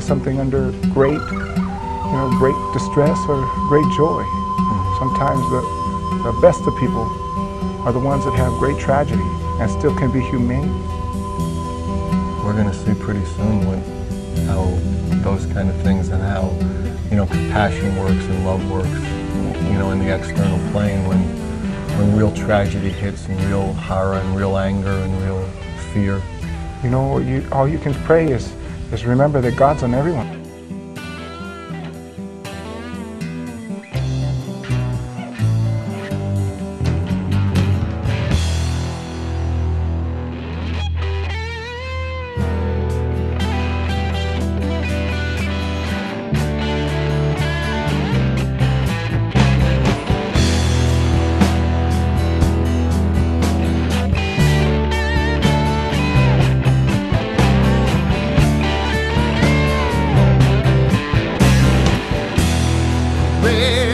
something under great, great distress or great joy. Sometimes the best of people are the ones that have great tragedy and still can be humane. We're going to see pretty soon how those kind of things and how, compassion works and love works, in the external plane when real tragedy hits and real horror and real anger and real fear. All you can pray is remember that God's on everyone. Red